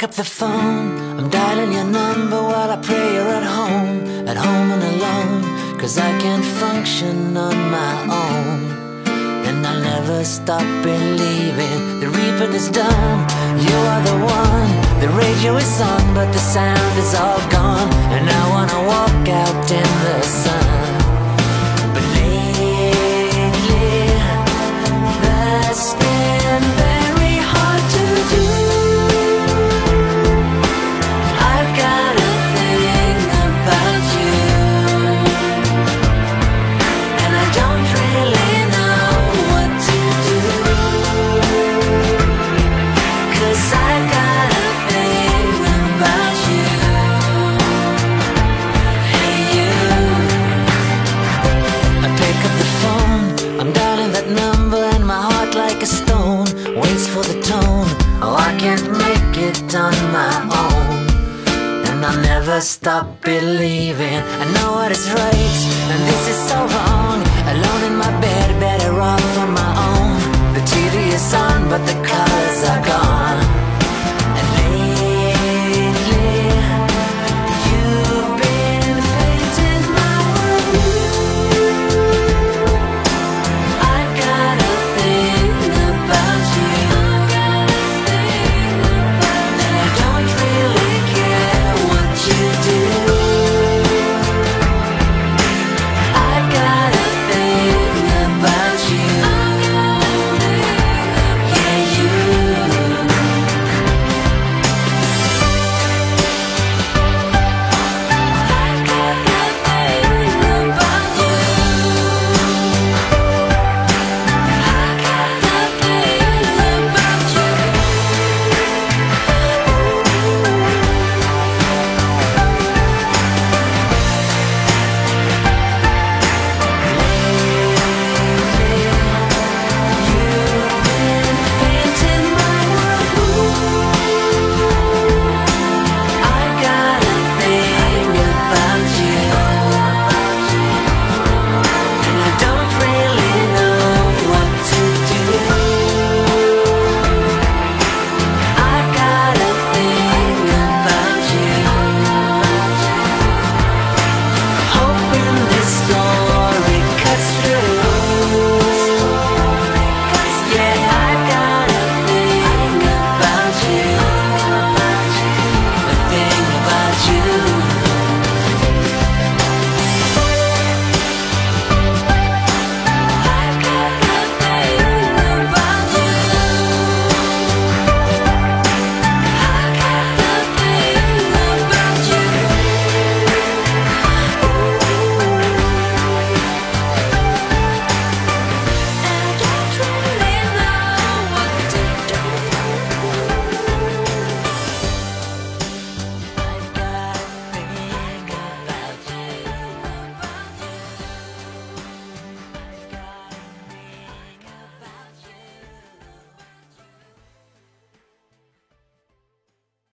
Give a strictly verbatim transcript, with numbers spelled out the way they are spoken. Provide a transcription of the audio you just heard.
up the phone, I'm dialing your number while I pray you're at home, at home and alone, 'cause I can't function on my own. And I'll never stop believing the reaping is done. You are the one, the radio is on, but the sound is all gone. And I wanna walk out in the sun, but lately that's been very hard to do. I've got a thing about you, and I don't really know what to do, 'cause I've got a thing about you. Hey you, I pick up the phone, I'm dialing that number, and my heart like a stone waits for the tone. Oh, I can't make it on my own, and I'll never stop believing I know what is right, and this is so wrong. Alone in my bed, better off on my own. The T V is on, but the colors